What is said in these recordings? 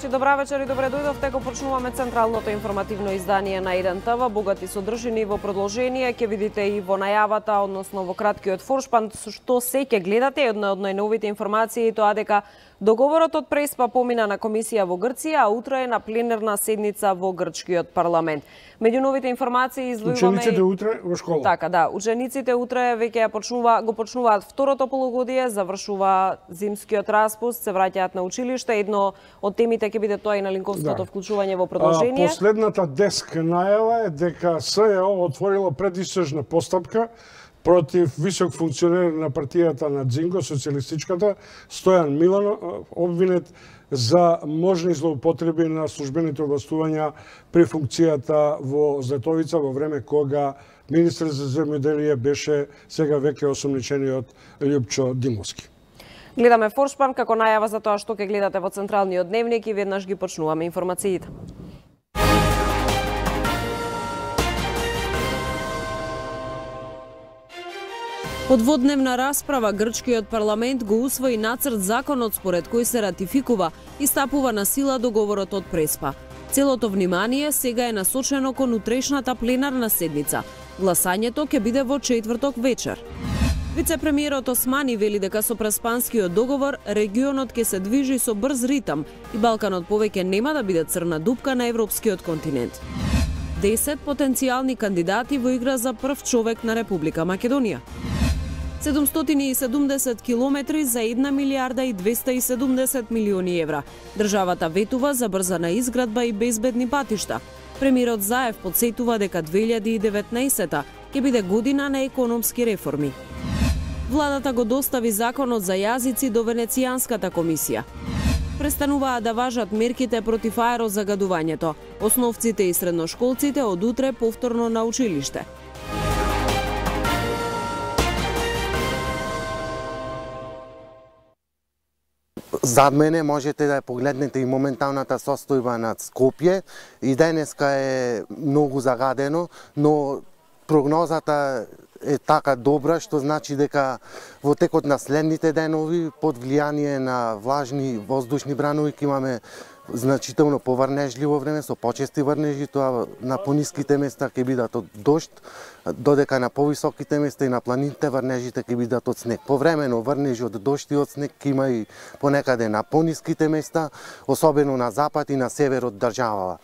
гледачи, добра вечер и добре дојдовте. Го почнуваме централното информативно издание на 1ТВ. Богати содржини во продолжение ќе видите и во најавата, односно во краткиот форшпан, што се ќе гледате. Една од најновите информации тоа дека договорот од Преспа помина на комисија во Грција, а утре е на пленарна седница во грчкиот парламент. Меѓу новите информации издвојуваме учениците утре во школа. Така, да, учениците утре веќе го почнуваат второто полугодие, завршува зимскиот распуст, се враќаат на училиште. Едно од темите ќе биде тоа и на линковското вклучување во продолжение. Последната деск најава е дека СЈО отворило предистражна постапка против висок функционер на партијата на Дзинго, социјалистичката, Стојан Миланов, обвинет за можни злоупотреби на службените овластувања при функцијата во Златовица во време кога министер за земјоделие беше сега веќе осомничениот Љупчо Димовски. Гледаме форшпан како најава за тоа што ќе гледате во централниот дневник и веднаш ги почнуваме информациите. Од дводневна расправа, грчкиот парламент го усвои нацрт законот според кој се ратификува и стапува на сила договорот од Преспа. Целото внимание сега е насочено кон утрешната пленарна седница. Гласањето ќе биде во четврток вечер. Вице-премиерот Османи вели дека со Преспанскиот договор регионот ќе се движи со брз ритам и Балканот повеќе нема да биде црна дупка на европскиот континент. 10 потенцијални кандидати во игра за прв човек на Република Македонија. 770 километри за 1 милиарда и 270 милиони евра. Државата ветува за брзана изградба и безбедни патишта. Премиерот Заев подсетува дека 2019 ќе биде година на економски реформи. Владата го достави законот за јазици до Венецијанската комисија. Престануваат да важат мерките против аерозагадувањето. Основците и средношколците од утре повторно на училиште. За мене можете да погледнете и моменталната состојба на Скопје. И денеска е многу загадено, но прогнозата е така добра, што значи дека во текот на следните денови, под влијание на влажни воздушни бранови, ќе имаме значително поврнежливо време, со почести врнежи, тоа на пониските места ќе бидат од дожд, додека на повисоките места и на планините врнежите ќе бидат од снег. Повремено врнежи од дожд и од снег ќе има и понекаде на пониските места, особено на запад и на север од државава.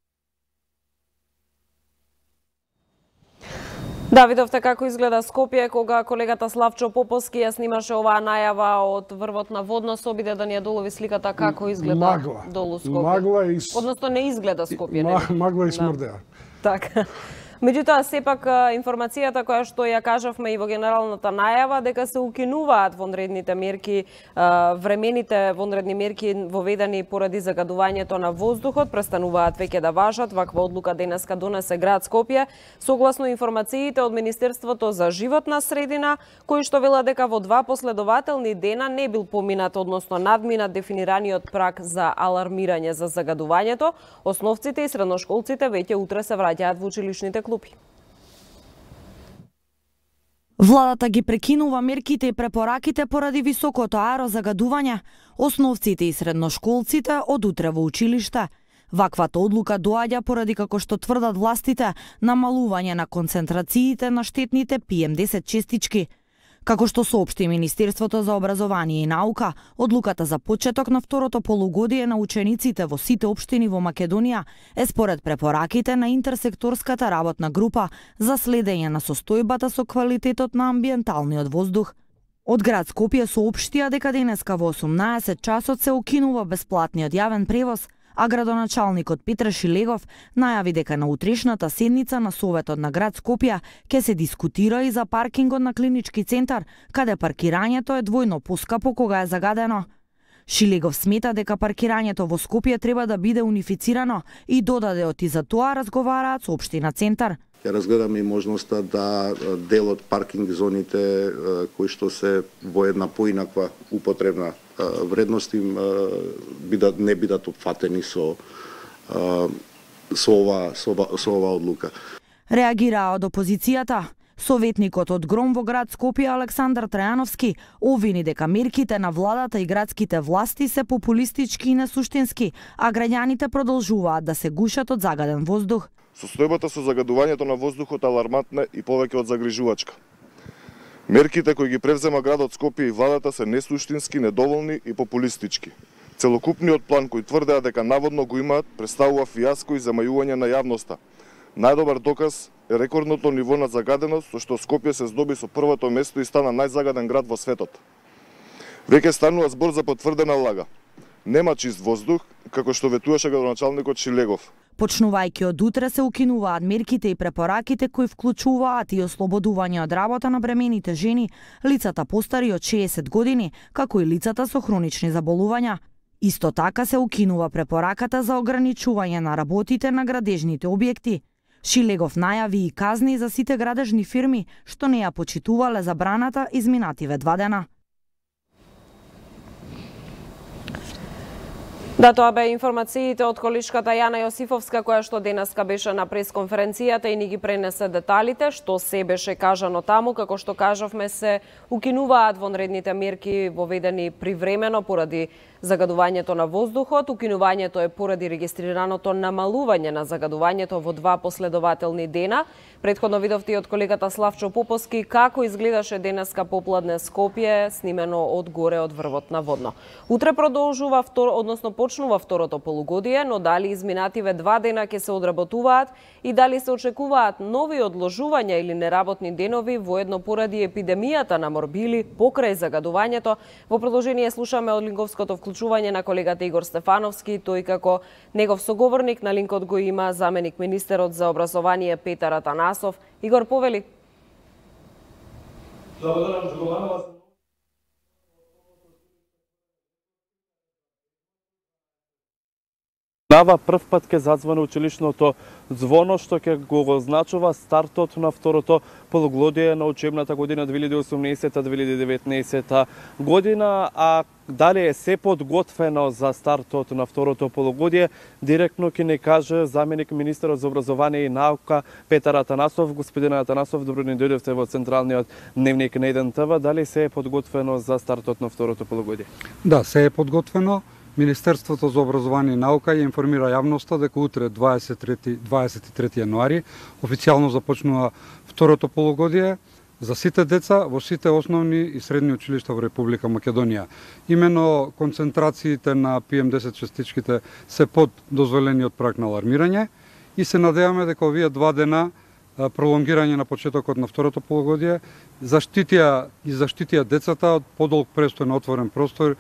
Да, видовте како изгледа Скопје кога колегата Славчо Поповски ја снимаше оваа најава од врвот на водна, се обиде да ни ја долови сликата како изгледа долу Скопје. Магла и односно не изгледа Скопје, магла и смрдеа. Така. Меѓутоа, сепак информацијата која што ја кажавме и во генералната најава, дека се укинуваат вонредните мерки, времените вонредни мерки воведени поради загадувањето на воздухот, престануваат веќе да важат. Ваква одлука денеска донесе град Скопје, согласно информациите од Министерството за животна средина, кои што вела дека во 2 последователни дена не бил поминат, односно надминат дефинираниот праг за алармирање за загадувањето. Основците и средношколците веќе утре се враќаат во училишните клуби. Владата ги прекинува мерките и препораките поради високото аерозагадување. Основците и средношколците од утре во училиште. Ваквата одлука доаѓа поради, како што тврдат властите, намалување на концентрациите на штетните PM10 честички. Како што соопшти Министерството за образование и наука, одлуката за почеток на второто полугодие на учениците во сите општини во Македонија е според препораките на интерсекторската работна група за следење на состојбата со квалитетот на амбиенталниот воздух. Од град Скопје соопштија дека денеска во 18 часот се укинува бесплатниот јавен превоз, а градоначалникот Петар Шилегов најави дека на утрешната седница на Советот на град Скопје ќе се дискутира и за паркингот на клинички центар, каде паркирањето е двојно поскапо кога е загадено. Шилегов смета дека паркирањето во Скопје треба да биде унифицирано и додадеот и за тоа разговараат со општина Центар. Ја разгледаме и можноста да дел од паркинг зоните кои што се во една поинаква употребна вредност им не бидат опфатени со ова одлука. Реагираа од опозицијата. Советникот од ГРОМ во град Скопје Александар Трајановски обвини дека мерките на владата и градските власти се популистички и несуштински, а граѓаните продолжуваат да се гушат од загаден воздух. Состојбата со загадувањето на воздухот е алармантна и повеќе од загрижувачка. Мерките кои ги превзема градот Скопје и владата се несуштински, недоволни и популистички. Целокупниот план кој тврдеа дека наводно го имаат представува фијаско и замајување на јавноста. Најдобар доказ е рекордното ниво на загаденост со што Скопје се здоби со првото место и стана најзагаден град во светот. Веќе станува збор за потврдена лага. Нема чист воздух, како што ветуваше градоначалникот Шилегов. Почнувајќи од утре се укинуваат мерките и препораките кои вклучуваат и ослободување од работа на бремените жени, лицата постари од 60 години, како и лицата со хронични заболувања. Исто така се укинува препораката за ограничување на работите на градежните објекти. Шилегов најави и казни за сите градежни фирми што не ја почитувале забраната изминативе 2 дена. Да, тоа бе информациите од колишката Јана Јосифовска, која што денеска беше на пресконференцијата и ни ги пренесе деталите, што се беше кажано таму. Како што кажавме, се укинуваат вонредните мерки воведени привремено поради загадувањето на воздухот. Укинувањето е поради регистрираното намалување на загадувањето во 2 последователни дена. Предходно видовте и од колегата Славчо Поповски како изгледаше денеска попладне Скопје, снимено од горе од врвот на Водно. Утре продолжува почнува второто полугодие, но дали изминативе 2 дена ќе се одработуваат и дали се очекуваат нови одложувања или неработни денови воедно поради епидемијата на морбили покрај загадувањето. Во продолжение слушаме од линковското вклучување на колегата Игор Стефановски, тој како негов соговорник на линкот го има заменик министерот за образование Петар Атанасов. Игор, повели. Прв пат ќе зазвони училишното звоно, што ќе го означува стартот на второто полугодие на учебната година 2018-2019 година, а дали е се подготвено за стартот на второто полугодие, директно ќе ни каже заменик министерот за образование и наука Петар Атанасов. Господин Атанасов, добро ни дојдовте во централниот дневник на 1 ТВ. Дали се е подготвено за стартот на второто полугодие? Да, се е подготвено. Министерството за образование и наука ја информира јавноста дека утре 23 јануари официјално започнува второто полугодие за сите деца во сите основни и средни училишта во Република Македонија. Имено концентрациите на PM10 частичките се под дозволениот праг на алармирање и се надеваме дека овие 2 дена пролонгирање на почетокот на второто полугодие заштитија децата од подолг престој на отворен простор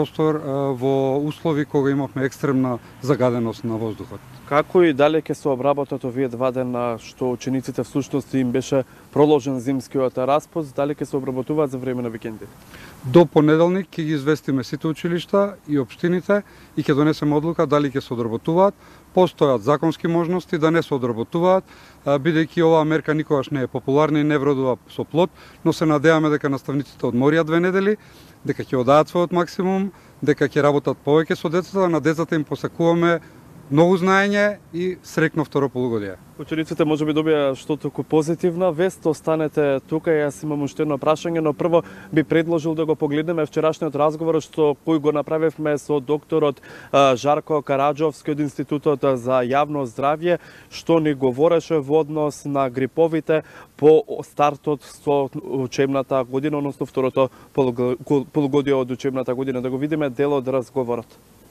во услови кога имавме екстремна загаденост на воздухот. Како и дали ќе се обработат овие 2 дена што учениците всушност им беше проложен зимскиот распуст, дали ќе се обработуваат за време на викендите? До понеделник ќе ги известиме сите училишта и општините и ќе донесеме одлука дали ќе се одработуваат. Постојат законски можности да не се одработуваат, бидејќи оваа мерка никогаш не е популарна и не вродува со плод, но се надеваме дека наставниците одморија 2 недели, дека ќе оддаат својот максимум, дека ќе работат повеќе со децата, на децата им посакуваме многу знаење и среќно второ полугодие. Учениците може би добија што толку позитивна вест, останете тука, јас имам уште едно прашање, но прво би предложил да го погледнеме вчерашниот разговор што кој го направивме со докторот Жарко Караджовски од Институтот за јавно здравје, што ни говореше во однос на гриповите по стартот со учебната година, односно второто полугодие од учебната година. Да го видиме дел од разговорот.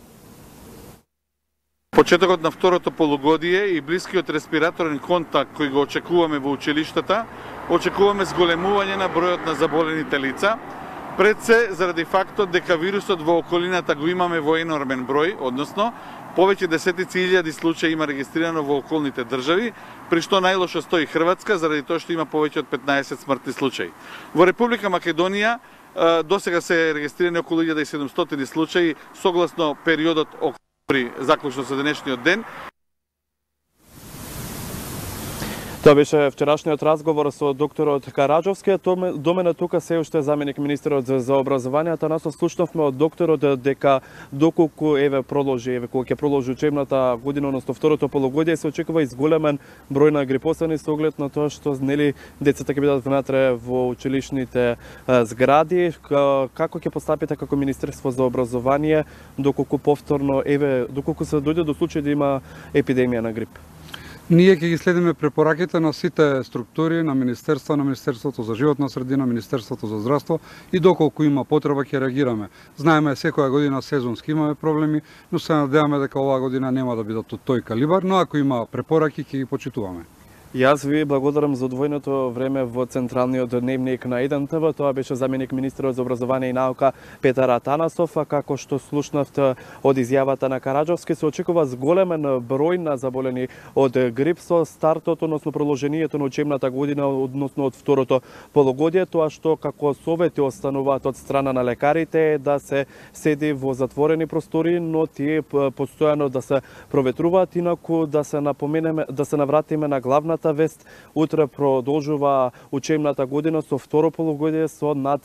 Почетокот на второто полугодие и блискиот респираторен контакт кој го очекуваме во училиштата, очекуваме зголемување на бројот на заболените лица, пред се заради фактот дека вирусот во околината го имаме во енормен број, односно повеќе десетици илјади случаи има регистрирано во околните држави, при што најлошо стои Хрватска заради тоа што има повеќе од 15 смртни случаи. Во Република Македонија досега се регистрирани околу 1700 случаи согласно периодот заклучно со денешниот ден. Тоа беше вчерашниот разговор со докторот Караджовски. До мене тука се уште заменик министерот за образованието. Нас слушнавме од докторот дека доколку кога ќе продолжи учебната година, односно второто полугодие, се очекува изголемен број на грипосани со оглед на тоа што децата ќе бидат внатре во училишните згради. Како ќе постапите како Министерство за образование доколку доколку се дојде до случај да има епидемија на грип? Ние ќе ги следиме препораките на сите структури на Министерството за животна средина, Министерството за здравство и доколку има потреба ќе реагираме. Знаеме секоја година сезонски имаме проблеми, но се надеваме дека оваа година нема да бидат од тој калибар, но ако има препораки ќе ги почитуваме. Јас ви благодарам за одвоеното време во централниот дневник на 1 ТВ. Тоа беше заменик министерот за образование и наука Петар Атанасов, а како што слушнавте од изјавата на Караджовски, се очекува зголемен број на заболени од грип со стартот, односно продолжението на учебната година, односно од второто полугодие. Тоа што како совети остануваат од страна на лекарите е да се седи во затворени простори, но тие постојано да се проветруваат, инаку да се навратиме на главната вест. Утре продолжува учебната година со второ полугодие со над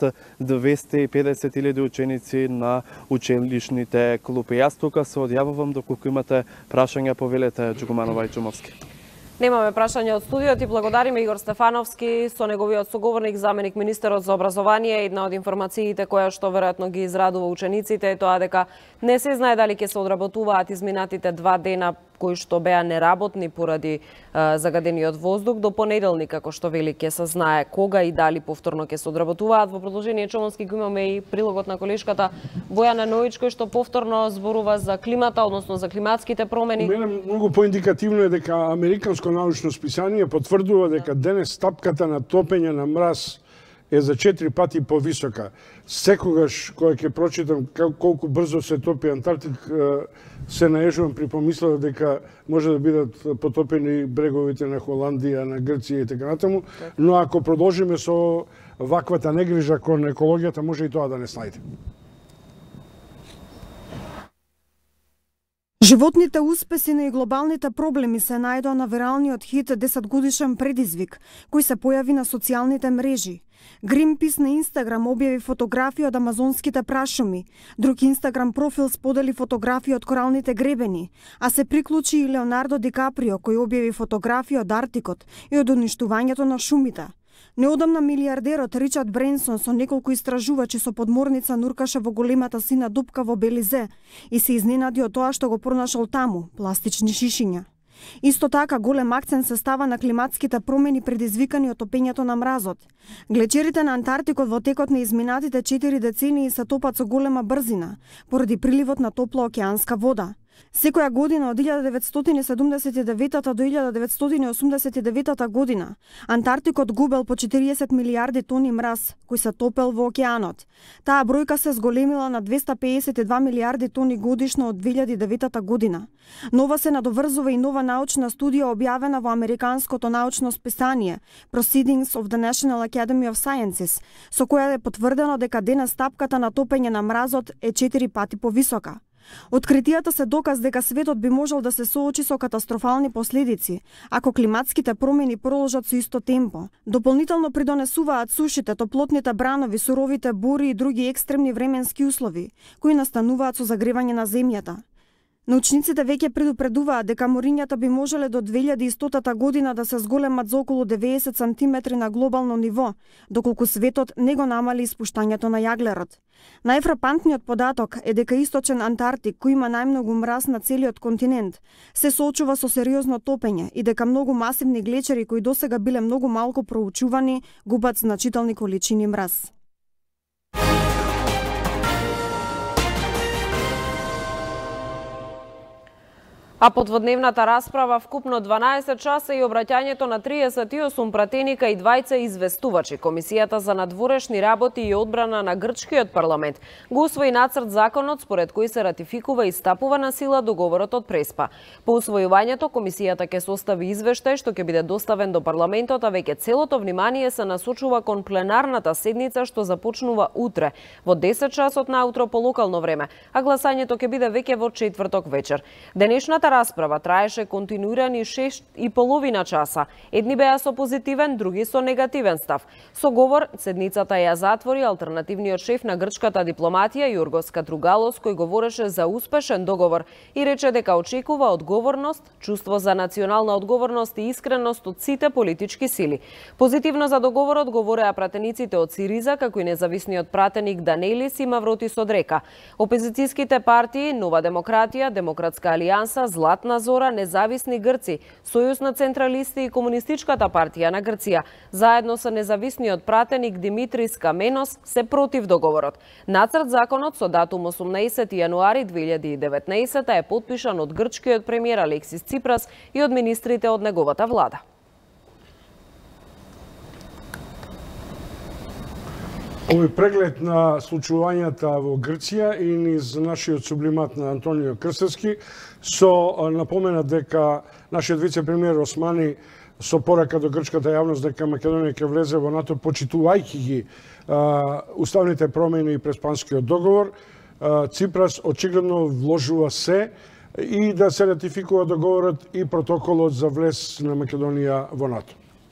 250.000 ученици на училишните клупи. Јас тука се одјавувам, доколку имате прашања, повелете Джугуманова и Чумовски. Немаме прашање од студиот и благодариме Игор Стефановски со неговиот соговорник, заменик министерот за образование. Една од информациите која што веројатно ги израдува учениците е тоа дека не се знае дали ќе се одработуваат изминатите 2 дена кои што беа неработни поради загадениот воздух. До понеделник, како што вели, ќе се знае кога и дали повторно ќе се одработуваат. Во продолжение Чомонски го имаме и прилогот на колешката Бојана Ноич, кој што повторно зборува за климата, односно за климатските промени. Мене многу поиндикативно е дека американско научно списание потврдува дека денес стапката на топење на мраз е за 4 пати повисока. Секогаш кога ќе прочитам колку брзо се топи Антарктик, се наежувам при помислата дека може да бидат потопени бреговите на Холандија, на Грција и така натаму, но ако продолжиме со ваквата негрижа кон екологијата, може и тоа да не снајде. Животните успеси и глобалните проблеми се најдоа на виралниот хит 10-годишен предизвик, кој се појави на социјалните мрежи. Greenpeace на Инстаграм објави фотографија од амазонските прашуми, друг Инстаграм профил сподели фотографија од коралните гребени, а се приклучи и Леонардо Ди Каприо кој објави фотографија од Арктикот и од уништувањето на шумите. Неодамна милиардерот Ричард Бренсон со неколку истражувачи со подморница нуркаше во големата сина дупка во Белизе и се изненади од тоа што го пронашол таму – пластични шишиња. Исто така голем акцент се става на климатските промени предизвикани од топењето на мразот. Глечерите на Антарктикот во текот на изминатите 4 децении се топат со голема брзина поради приливот на топла океанска вода. Секоја година од 1979 до 1989 година Антарктикот губел по 40 милиарди тони мраз кој се топел во океанот. Таа бројка се зголемила на 252 милиарди тони годишно од 2009 година. Нова се надоврзува и нова научна студија објавена во американското научно списание Proceedings of the National Academy of Sciences, со која е потврдено дека денес стапката на топење на мразот е 4 пати повисока. Откритијата се доказ дека светот би можел да се соочи со катастрофални последици, ако климатските промени продолжат со исто темпо. Дополнително придонесуваат сушите, топлотните бранови, суровите бури и други екстремни временски услови, кои настануваат со загревање на земјата. Научниците веќе предупредуваат дека морињата би можеле до 2100 година да се зголемат за околу 90 сантиметри на глобално ниво, доколку светот не го намали испуштањето на јаглерот. Најфрапантниот податок е дека Источен Антарктик, кој има најмногу мраз на целиот континент, се соочува со сериозно топење и дека многу масивни глечери кои досега биле многу малку проучувани, губат значителни количини мраз. А подводневната расправа вкупно 12 часа и обраќањето на 38 пратеника и 2 известувачи. Комисијата за надворешни работи и одбрана на грчкиот парламент го усвои нацрт законот според кој се ратификува и стапува на сила договорот од Преспа. По усвојувањето комисијата ќе состави извештај што ќе биде доставен до парламентот, а веќе целото внимание се насочува кон пленарната седница што започнува утре во 10 часот наутро по локално време, а гласањето ќе биде веќе во четврток вечер. Денешната Самата расправа траеше континуирани 6,5 часа. Едни беа со позитивен, други со негативен став. Со говор седницата ја затвори алтернативниот шеф на грчката дипломатија Јоргос Катругалос, кој говореше за успешен договор и рече дека очекува одговорност, чувство за национална одговорност и искреност од сите политички сили. Позитивно за договорот говореа пратениците од Сириза, како и независниот пратеник Данелис и Мавротис од Река. Опозицијските партии Нова демократија, Демократска алијанса, Златна зора, Независни грци, Сојуз на централисти и Комунистичката партија на Грција, заедно со независниот пратеник Димитрис Каменос, се против договорот. Нацрт законот со датум 18 јануари 2019 е потпишан од грчкиот премиер Алексис Ципрас и од министрите од неговата влада. Овој преглед на случувањата во Грција и низ нашиот сублимат на Антонио Крстевски со напомена дека нашиот вице-премиер Османи со порака до грчката јавност дека Македонија ќе влезе во НАТО почитувајќи ги уставните промени и Преспанскиот договор, Ципрас очигледно вложува се и да се ратификува договорот и протоколот за влез на Македонија во НАТО.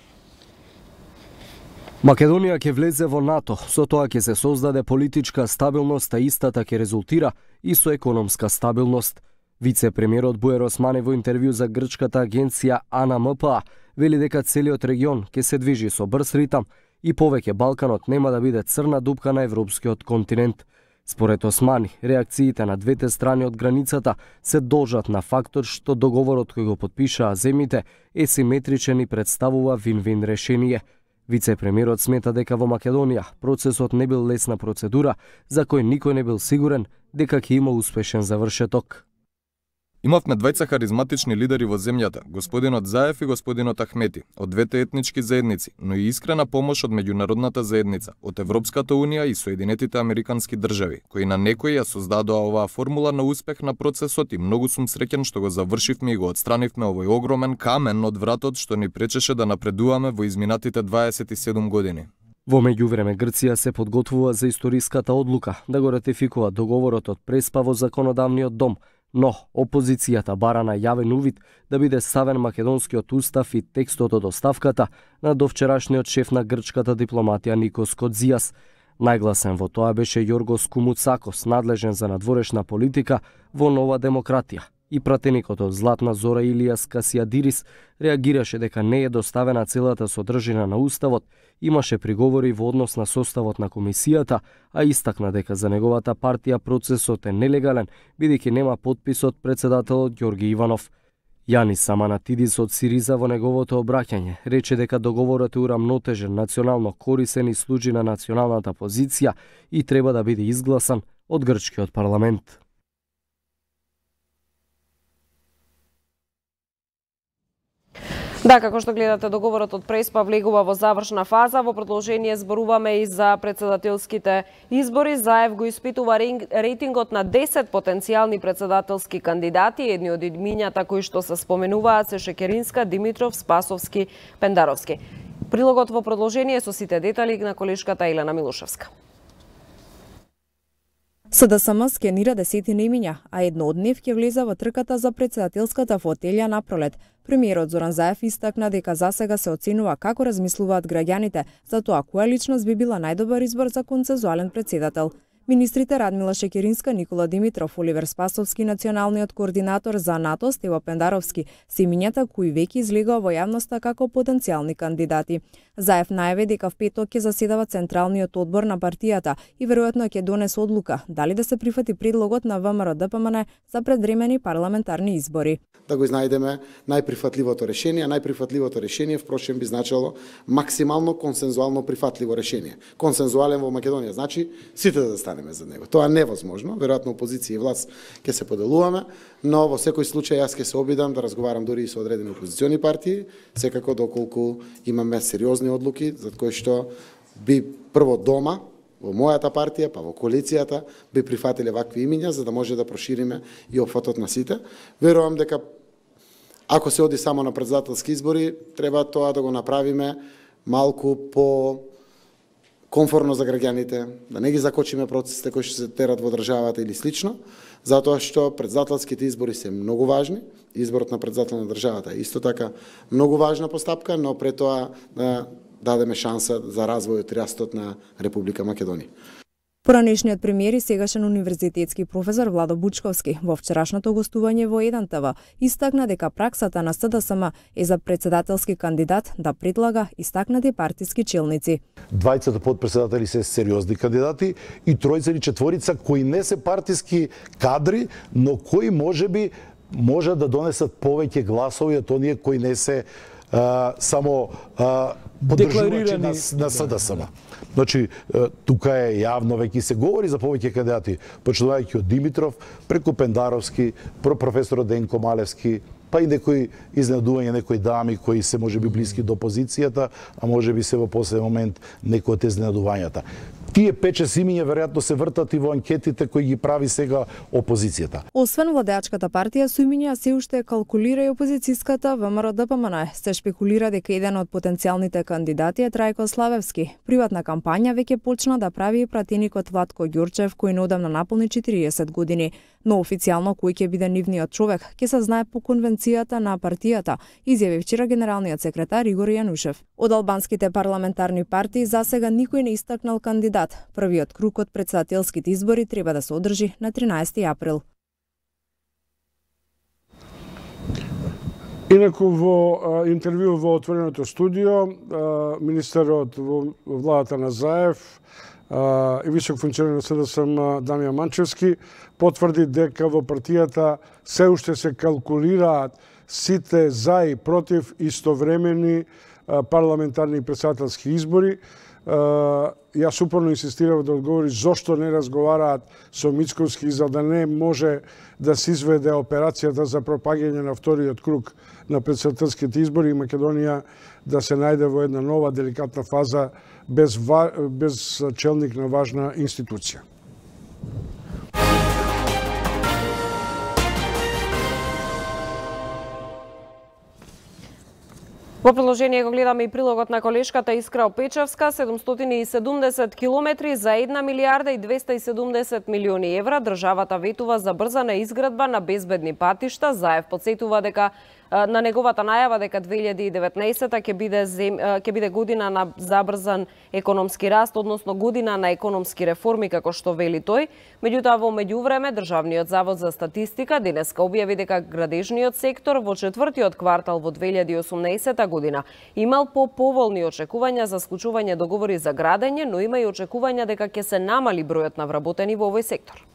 Македонија ќе влезе во НАТО, со тоа ќе се создаде политичка стабилност, а истата ќе резултира и со економска стабилност. Вице-премиерот Буер Османи во интервју за грчката агенција АНМПА вели дека целиот регион ќе се движи со брз ритам и повеќе Балканот нема да биде црна дупка на европскиот континент. Според Османи, реакциите на двете страни од границата се должат на фактор што договорот кој го потпишаа земјите е симетричен и представува вин-вин решение. Вице-премиерот смета дека во Македонија процесот не бил лесна процедура за кој никој не бил сигурен дека ќе има успешен завршеток. Имавме двајца харизматични лидери во земјата, господинот Заев и господинот Ахмети, од двете етнички заедници, но и искрена помош од меѓународната заедница, од Европската унија и Соединетите Американски држави, кои на некои ја создадоа оваа формула на успех на процесот и многу сум среќен што го завршивме и го отстранивме овој огромен камен од вратот што ни пречеше да напредуваме во изминатите 27 години. Во меѓувреме Грција се подготвува за историската одлука да го ратификува договорот од Преспа во законодавниот дом, но опозицијата бара на јавен увид да биде ставен македонскиот устав и текстот од оставката на довчерашниот шеф на грчката дипломатија Никос Кодзијас. Најгласен во тоа беше Јоргос Кумуцакос, надлежен за надворешна политика во Нова демократија. И пратеникот од Златна зора Илијас Касијадирис реагираше дека не е доставена целата содржина на уставот, имаше приговори во однос на составот на комисијата, а истакна дека за неговата партија процесот е нелегален, бидејќи нема подпис од председателот Ѓорги Иванов. Јанис Саманатидис од Сириза во неговото обраќање рече дека договорот е урамнотежен, национално корисен и служи на националната позиција и треба да биде изгласан од грчкиот парламент. Да, како што гледате, договорот од Преспа влегува во завршна фаза. Во продолжение зборуваме и за председателските избори. Заев го испитува рейтингот на 10 потенцијални председателски кандидати. Едни од имињата кои што се споменуваат се Шекеринска, Димитров, Спасовски, Пендаровски. Прилогот во продолжение со сите детали на колешката Елена Милушевска. СДСМ скенира десетина имиња, а едно од нив ќе влезе во трката за председателската фотелја на пролет. Премиерот Зоран Заев истакна дека засега се оценува како размислуваат граѓаните за тоа која личност би била најдобар избор за консензуален председател. Министрите Радмила Шекеринска, Никола Димитров, Оливер Спасовски, националниот координатор за НАТО Стево Пендаровски се имињата кои веќе излегоа во јавноста како потенцијални кандидати. Заев најави дека в петок ќе заседава Централниот одбор на партијата и веројатно ќе донесе одлука дали да се прифати предлогот на ВМРО-ДПМН за предвремени парламентарни избори. Да го изнајдеме најприфатливото решение. Најприфатливото решение впрочем би значило максимално консензуално прифатливо решение. Консензуален во Македонија значи сите да станеме за него. Тоа е невозможно, веројатно опозиција и власт ќе се поделуваме, но во секој случај јас ќе се обидам да разговарам дури и со одредени опозициони партии, секако доколку имаме сериозни одлуки за кои што би прво дома во мојата партија, па во коалицијата би прифатиле вакви имиња за да може да прошириме и опфатот на сите. Верувам дека ако се оди само на председателски избори, треба тоа да го направиме малку по комфорно за граѓаните, да не ги закочиме процесите кои што се терат во државата или слично, затоа што претседателските избори се многу важни, изборот на претседател на државата е исто така многу важна постапка, но пред тоа да дадеме шанса за развојот и растот на Република Македонија. Поранешниот премиер и сегашен универзитетски професор Владо Бучковски во вчерашното гостување во 1 ТВ истакна дека праксата на СДСМ е за претседателски кандидат да предлага истакнати партиски челници. Двајцата подпредседатели се сериозни кандидати и тројца или четворица кои не се партиски кадри, но кои можеби може да донесат повеќе гласови од оние кои не се само поддржувачи на СДСМ. Значи, тука е јавно, веќе се говори за повеќе кандидати, почнувајќи од Димитров, преку Пендаровски, професорот Денко Малевски, па и некои изненадување, некои дами кои се можеби блиски до опозицијата, а можеби се во последен момент некои од изненадувањата. Тие 5-6 имиња веројатно се вртат и во анкетите кои ги прави сега опозицијата. Освен владеачката партија, со имиња се уште калкулира и опозицијската ВМРО-ДПМН. Се шпекулира дека еден од потенцијалните кандидати е Трајко Славевски. Приватна кампања веќе почна да прави и пратеникот Владко Ѓурчев, кој неодамна наполни 40 години. Но официјално кој ќе биде нивниот човек ќе се знае по конвенцијата на партијата, изјави вчера генералниот секретар Игор Јанушев. Од албанските парламентарни партии засега никој не истакнал кандидат. Првиот круг од претседателските избори треба да се одржи на 13 април. Инаку во интервју во отвореното студио, министерот во владата на Заев и висок функционер на СДСМ Дамјан Манчевски потврди дека во партијата се уште се калкулираат сите за и против истовремени парламентарни и претседателски избори. Јас упорно инсистирав да одговори зошто не разговараат со Мицковски за да не може да се изведе операцијата за пропагање на вториот круг на претседателските избори и Македонија да се најде во една нова деликатна фаза без челник на важна институција. Во продолжение го гледаме и прилогот на колешката Искра Опечевска, 770 километри за 1 милиарда и 270 милиони евра. Државата ветува за брзана изградба на безбедни патишта. Заев подсетува дека на неговата најава дека 2019 ќе биде година на забрзан економски раст, односно година на економски реформи, како што вели тој. Меѓутоа, во меѓувреме, Државниот завод за статистика денеска објави дека градежниот сектор во четвртиот квартал во 2018 година имал поволни очекувања за склучување договори за градење, но има и очекувања дека ќе се намали бројот на вработени во овој сектор.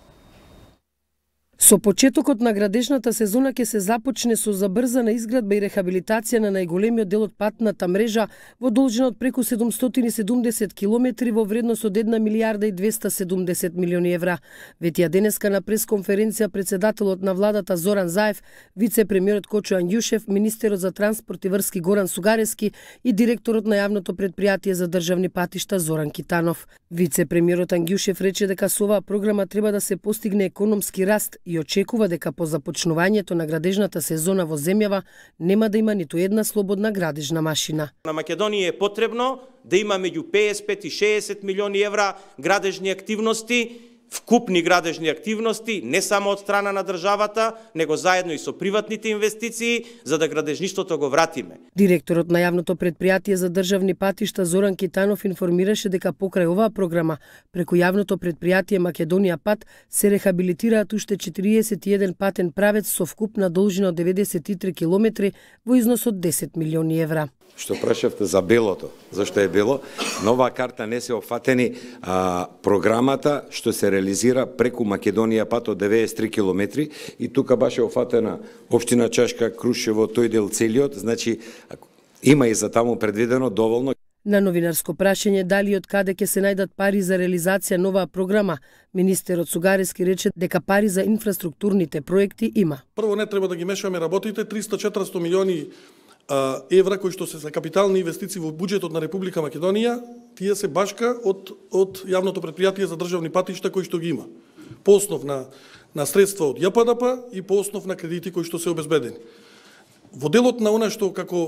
Со почетокот на градежната сезона ќе се започне со забрзана изградба и рехабилитација на најголемиот дел од патната мрежа во должина од преку 770 километри во вредност од 1 милиарда и 270 милиони евра. Ветија денеска на пресконференција претседателот на владата Зоран Заев, вице-премиерот Кочо Ангјушев, министерот за транспорт и врски Горан Сугарески и директорот на јавното претпријатие за државни патишта Зоран Китанов. Вице-премиерот Ангјушев рече дека со оваа програма треба да се постигне економски раст и очекува дека по започнувањето на градежната сезона во земјава нема да има ниту една слободна градежна машина. На Македонија е потребно да има меѓу 55 и 60 милиони евра градежни активности, вкупни градежни активности, не само од страна на државата, него заедно и со приватните инвестиции, за да градежништвото го вратиме. Директорот на јавното претпријатие за државни патишта Зоран Китанов информираше дека покрај оваа програма, преку јавното претпријатие Македонија пат, се рехабилитираат уште 41 патен правец со вкупна должина од 93 километри во износ од 10 милиони евра. Што прашавте за белото, зашто е бело, на оваа карта не се офатени програмата што се реализира преку Македонија пат од 93 километри и тука баш е офатена општина Чашка, Крушево, тој дел целиот, значи има и за таму предвидено доволно. На новинарско прашање дали од каде ќе се најдат пари за реализација новаа програма, министерот Сугарески рече дека пари за инфраструктурните проекти има. Прво не треба да ги мешаме работите, 300-400 милиони евра кои што се за капитални инвестиции во буџетот на Република Македонија, тие се башка од јавното претпријатие за државни патишта кои што ги има. По основ на средства од ЈПДП и по основ на кредити кои што се обезбедени. Во делот на она што како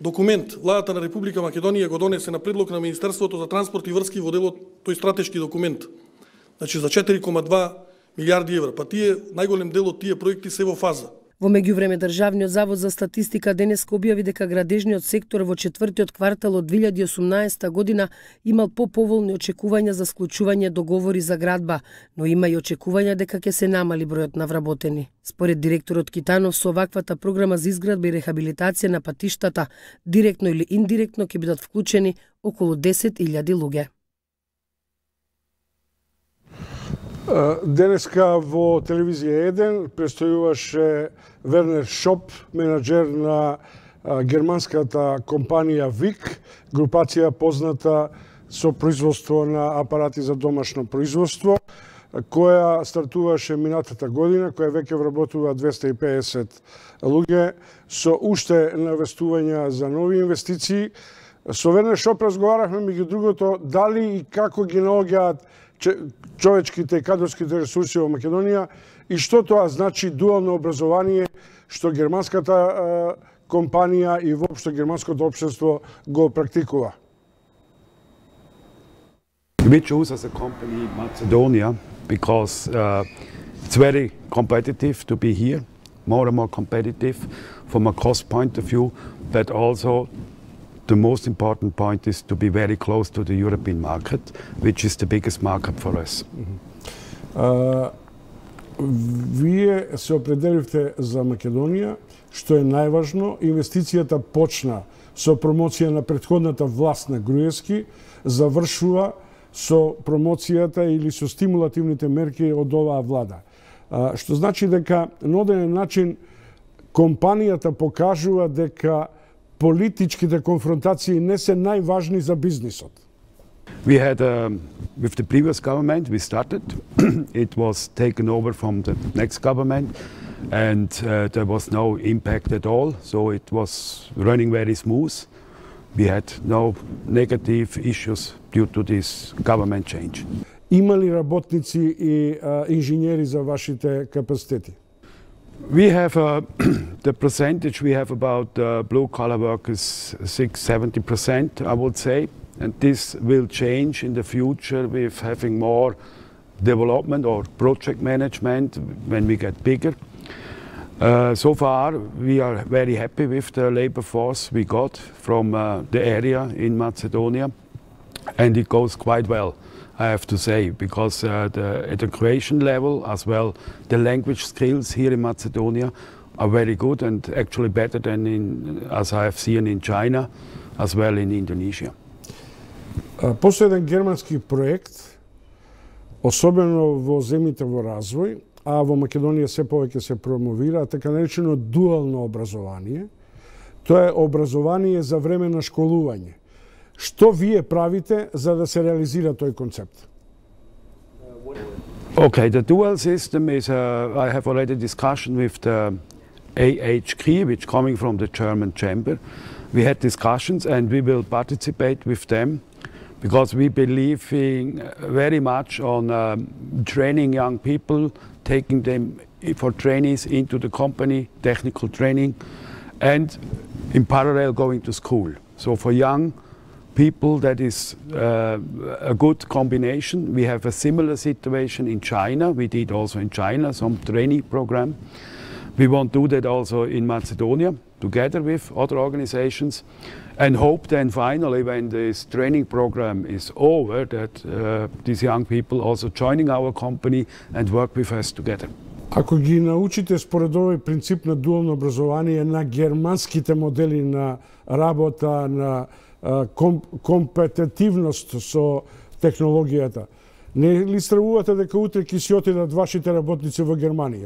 документ владата на Република Македонија го донесе на предлог на Министерството за транспорт и врски во делот тој стратешки документ. Значи за 4,2 милиарди евра. Па тие најголем дел од тие проекти се во фаза. Во меѓувреме Државниот завод за статистика денеска објави дека градежниот сектор во четвртиот квартал од 2018 година имал поповолни очекувања за склучување договори за градба, но има и очекувања дека ќе се намали бројот на вработени. Според директорот Китанов, со оваквата програма за изградба и рехабилитација на патиштата, директно или индиректно ќе бидат вклучени околу 10.000 луѓе. Денеска во телевизија 1 престојуваше Вернер Шоп, менаџер на германската компанија ВИК, групација позната со производство на апарати за домашно производство, која стартуваше минатата година, која веќе вработува 250 луѓе, со уште навестувања за нови инвестиции. Со Вернер Шоп разговарахме, меѓу другото, дали и како ги наоѓаат човечките и кадрските ресурси во Македонија и што тоа значи дуално образование, што германската компанија и воопшто германското општество го практикува. We chose as a company Macedonia because it's very competitive to be here, more and more competitive from a cost point of view, but also the most important point is to be very close to the European market, which is the biggest market for us. Вие се определивте за Македонија, што е најважно. Инвестицијата почна со промоција на претходната власт на Груевски, завршува со промоцијата или со стимулативните мерки од оваа влада. Што значи дека на одреден начин компанијата покажува дека политичките конфронтации не се најважни за бизнисот. We had, with the previous government, we started. It was taken over from the next government and there was no impact at all. So it was running very smooth. We had no negative issues due to this government change. Има ли работници и инженери за вашите капацитети? We have the percentage, we have about blue collar workers 70%, I would say. And this will change in the future with having more development or project management when we get bigger. So far, we are very happy with the labor force we got from the area in Macedonia. And it goes quite well, I have to say, because the education level as well, the language skills here in Macedonia are very good and actually better than as I have seen in China, as well in Indonesia. Постои еден германски проект, особено во земјите во развој, а во Македонија се повеќе се промовира, така наречено дуално образование. Тоа е образование за време на школување. Што вие правите за да се реализира тој концепт? Okay, the dual system is, I have already discussion with the AHK, which coming from the German chamber. We had discussions and we will participate with them because we believe very much on training young people, taking them for trainees into the company, technical training, and in parallel going to school. So for young people, that is a good combination. We have a similar situation in China. We did also in China some trainee program. We want to do that also in Macedonia, together with other organizations, and hope then finally when this training program is over that these young people also joining our company and work with us together. Ако ги научите според овој принцип на дуално образование на германските модели на работа, на компетитивност со технологијата, не ли стравувате дека утре ќе си отидат вашите работници во Германија?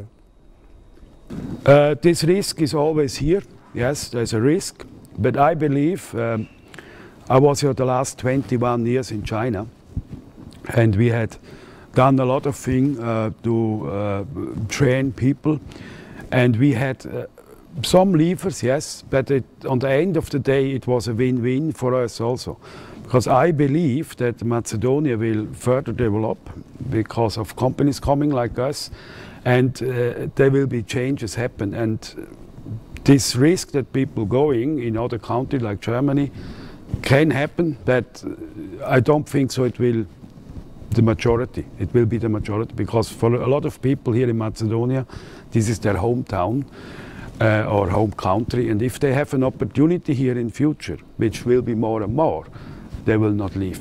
This risk is always here. Yes, there's a risk. But I believe, I was here the last 21 years in China, and we had done a lot of things to train people, and we had some leavers, yes, but on the end of the day it was a win-win for us also. Because I believe that Macedonia will further develop because of companies coming like us, and there will be changes happen. And this risk that people going in other countries like Germany can happen, but I don't think so it will the majority. It will be the majority because for a lot of people here in Macedonia, this is their hometown or home country, and if they have an opportunity here in future, which will be more and more, they will not leave.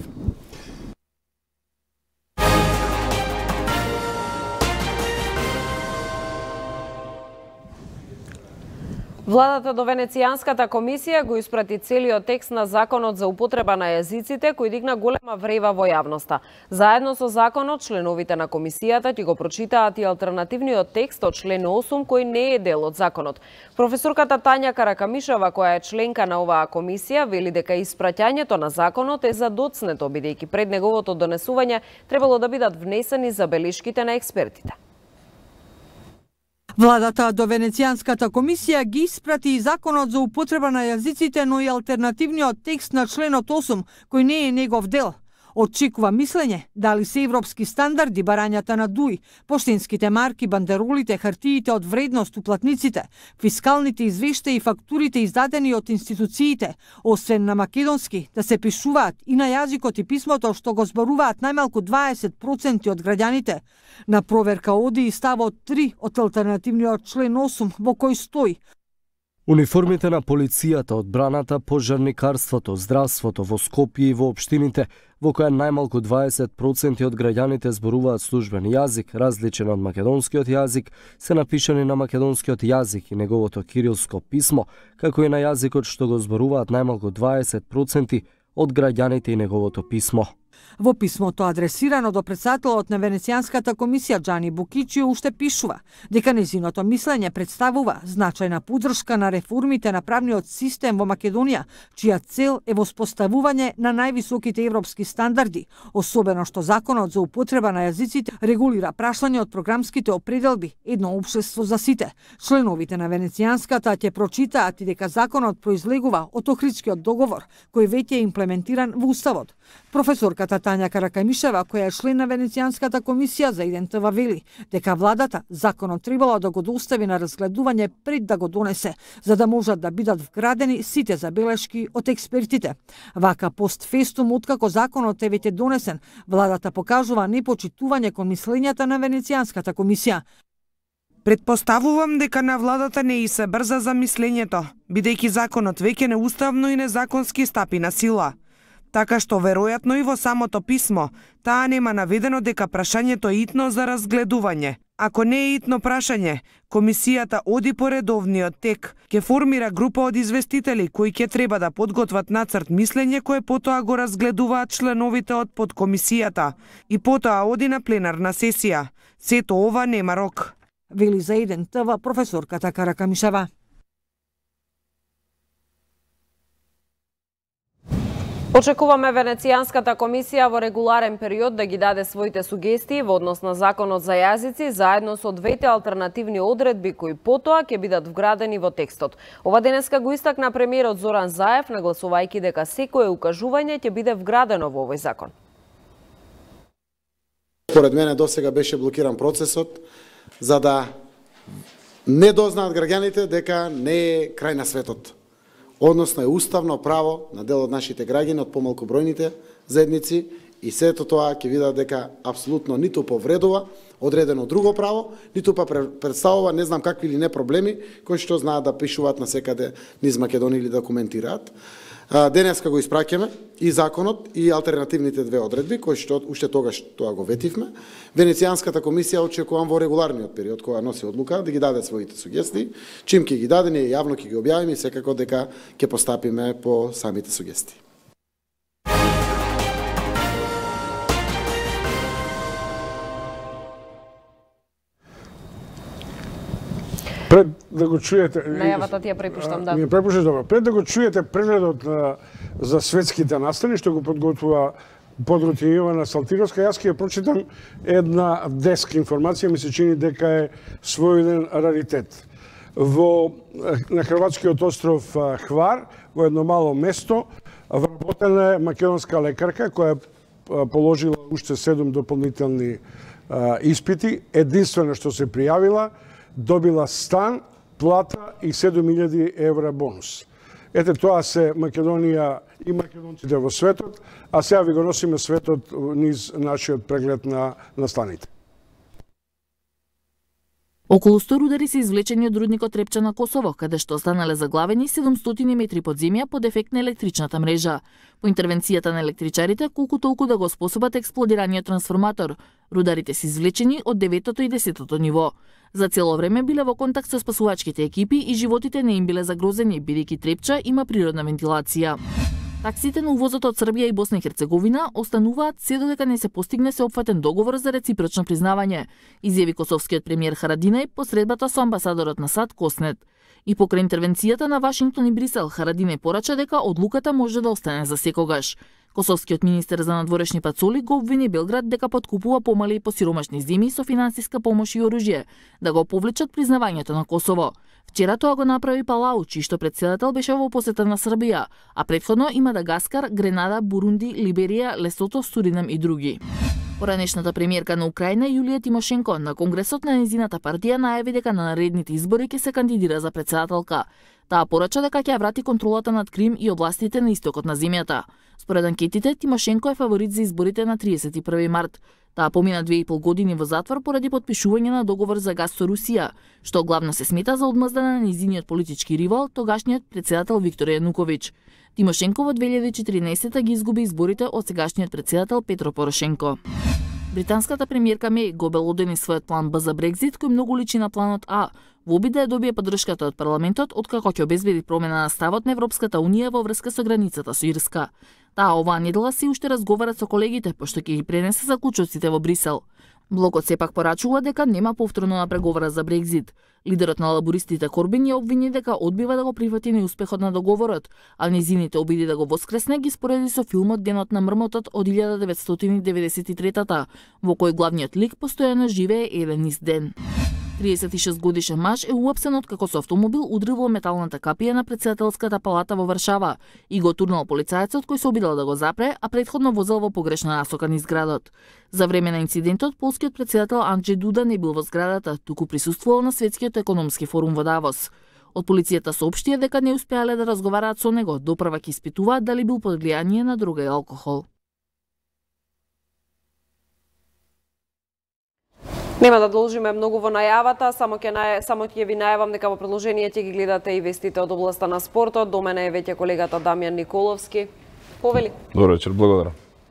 Владата до Венецијанската комисија го испрати целиот текст на законот за употреба на јазиците, кој дигна голема врева во јавноста. Заедно со законот, членовите на комисијата ќе го прочитаат и алтернативниот текст од член 8, кој не е дел од законот. Професорката Тања Каракамишева, која е членка на оваа комисија, вели дека испраќањето на законот е задоцнето, бидејќи пред неговото донесување требало да бидат внесени забелешките на експертите. Владата до Венецијанската комисија ги испрати и законот за употреба на јазиците, но и алтернативниот текст на членот 8, кој не е негов дел. Очекува мислење дали се европски стандарди барањата на дуи, поштенските марки, бандеролите, хартиите од вредност, уплатниците, фискалните извештаи и фактурите издадени од институциите, освен на македонски, да се пишуваат и на јазикот и писмото што го зборуваат најмалку 20% од граѓаните. На проверка оди и ставот 3 од алтернативниот член 8 во кој стои: униформите на полицијата, одбраната, пожарникарството, здравството во Скопје и во општините, во која најмалку 20% од граѓаните зборуваат службен јазик, различен од македонскиот јазик, се напишани на македонскиот јазик и неговото кирилско писмо, како и на јазикот што го зборуваат најмалку 20% од граѓаните и неговото писмо. Во писмото адресирано до претседателот на Венецијанската комисија Џани Букичио уште пишува дека нејзиното мислење представува значајна поддршка на реформите на правниот систем во Македонија, чија цел е воспоставување на највисоките европски стандарди, особено што законот за употреба на јазиците регулира прашање од програмските определби едно општество за сите. Членовите на Венецијанската ќе прочитаат и дека законот произлегува од Охридскиот договор, кој веќе е имплементиран во уставот. Професорката Тања Каракамишева, која е член на Венецијанската комисија за ИДНТВ, вели дека владата законот требало да го достави на разгледување пред да го донесе, за да можат да бидат вградени сите забелешки од експертите. Вака постфестум, откако законот е веќе донесен, владата покажува непочитување кон мислењата на Венецијанската комисија. Предпоставувам дека на владата не и се брза за мислењето, бидејќи законот веќе неуставно и незаконски стапи на сила. Така што веројатно и во самото писмо, таа нема наведено дека прашањето е итно за разгледување. Ако не е итно прашање, комисијата оди по редовниот тек, ќе формира група од известители кои ќе треба да подготват нацрт мислење кое потоа го разгледуваат членовите од подкомисијата и потоа оди на пленарна сесија. Сето ова нема рок. Вели за ИДНТВ професорката Каракамишева. Очекуваме Венецијанската комисија во регуларен период да ги даде своите сугестии во однос на законот за јазици, заедно со двете алтернативни одредби кои потоа ќе бидат вградени во текстот. Ова денеска го истакна премиерот Зоран Заев, нагласувајќи дека секое укажување ќе биде вградено во овој закон. Според мене досега беше блокиран процесот за да не дознаат граѓаните дека не е крај на светот. Односно е уставно право на дел од нашите граѓани, од помалку бројните заедници, и сето тоа ќе видат дека апсолутно ниту повредува одредено друго право, ниту па представува не знам какви или не проблеми кои што знаат да пишуваат на секаде низ Македонија или да коментираат. Денеска го испраќаме и законот и алтернативните две одредби кои што уште тогаш тоа го ветивме. Венецијанската комисија очекувам во регуларниот период кога носи одлука да ги даде своите сугестии. Чим ќе ги даде, ние јавно ќе ги објавиме и секако дека ќе постапиме по самите сугестии. Пред да го чуете... Најавата ти ја препуштам, да. Ми ја препушташ, добро. Пред да го чуете прегледот за светските настани, што го подготвува подруги Јована Салтировска, јас ќе ја прочитам една деск информација, ми се чини дека е својден раритет. На хрватскиот остров Хвар, во едно мало место, вработена е македонска лекарка, која положила уште 7 дополнителни испити. Единствено што се пријавила, добила стан плата и 7.000 евра бонус. Ете, тоа се Македонија и македонците во светот, а сега ви го носиме светот низ нашиот преглед на станите. Околу 100 рудари се извлечени од рудникот Трепча на Косово, каде што останале заглавени 700 метри под земја по дефект на електричната мрежа. По интервенцијата на електричарите, колку толку да го способат експлодираниот трансформатор, рударите се извлечени од 9-то и 10-то ниво. За цело време биле во контакт со спасувачките екипи и животите не им биле загрозени, бидејќи Трепча има природна вентилација. Таксите на увозот од Србија и Босна и Херцеговина остануваат се додека не се постигне сеопфатен договор за реципрочно признавање, изјави косовскиот премиер Харадинај по средбата со амбасадорот на САД Коснет. И покрај интервенцијата на Вашингтон и Брисел, Харадинај порача дека одлуката може да остане за секогаш. Косовскиот министер за надворешни пацоли го обвини Белград дека подкупува помали и посиромашни земји со финансиска помош и оружје, да го повлечат признавањето на Косово. Вчера тоа го направи Палау, чиј што претседател беше во посета на Србија, а претходно и Мадагаскар, Гренада, Бурунди, Либерија, Лесото, Суринам и други. Поранешната премиерка на Украина Јулија Тимошенко на конгресот на незината партија најави дека на наредните избори ќе се кандидира за претседателка. Таа порача дека ќе врати контролата над Крим и областите на истокот на земјата. Според анкетите, Тимошенко е фаворит за изборите на 31 март. Таа помина 2,5 години во затвор поради потпишување на договор за газ со Русија, што главно се смета за одмазда на незиниот политички ривал, тогашниот претседател Виктор Јануковиќ. Тимошенко во 2014 ги изгуби изборите од сегашниот претседател Петро Порошенко. Британската премиерка Меј го обелодени својот план Б за Брекзит, кој многу личи на планот А, во обид да ја добие поддршката од парламентот, откако ќе обезбеди промена на ставот на Европската унија во врска со границата со Ирска. Таа оваа недела се уште разговарат со колегите, пошто ќе ги пренесе заклучоците во Брисел. Блокот сепак порачува дека нема повторно на преговора за Брекзит. Лидерот на лабористите Корбин ја обвини дека одбива да го прифати неуспехот на договорот, а незините обиди да го воскресне ги спореди со филмот Денот на мрмотот од 1993-та, во кој главниот лик постојано живее еден низ ден. 36 годишен маж е уапсен откако со автомобил удрил во металната капија на претседателската палата во Варшава и го турнал полицајецот кој се обидел да го запре, а претходно возел во погрешна насока низ градот. За време на инцидентот, полскиот претседател Анџеј Дуда не бил во зградата, туку присуствувал на Светскиот економски форум во Давос. Од полицијата соопштија дека не успеале да разговараат со него, допрва ќе испитуваат дали бил под влијание на друга и алкохол. Нема да должиме многу во најавата, само ќе ви најавам дека во продолжение ќе ги гледате и вестите од областа на спортот. До мене е веќе колегата Дамјан Николовски. Повели. Добро вечер, благодарам.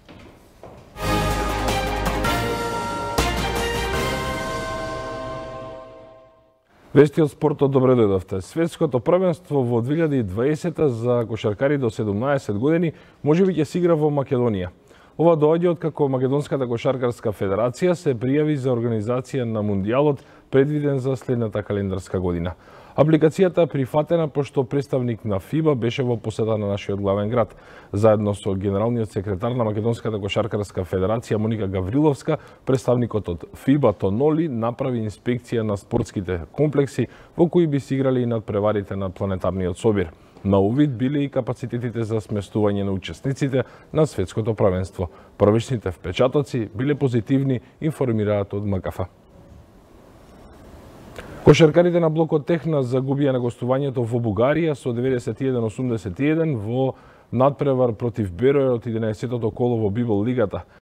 Вести од спортот, добре дојдовте. Светското првенство во 2020 за кошаркари до 17 години можеби ќе се игра во Македонија. Ова доаѓа откако Македонската кошаркарска федерација се пријави за организација на мундијалот предвиден за следната календарска година. Апликацијата прифатена пошто представник на ФИБА беше во посета на нашиот главен град. Заедно со генералниот секретар на Македонската кошаркарска федерација Моника Гавриловска, представникот од ФИБА Тоноли направи инспекција на спортските комплекси во кои би се играли и надпреварите на планетарниот собир. На увид биле и капацитетите за сместување на учесниците на светското првенство. Првичните впечатоци биле позитивни, информираат од МКФ. Кошаркарите на блокот Техна загубија на гостувањето во Бугарија со 91-81 во надпревар против Бероја од 11-тото коло во Бибол лигата.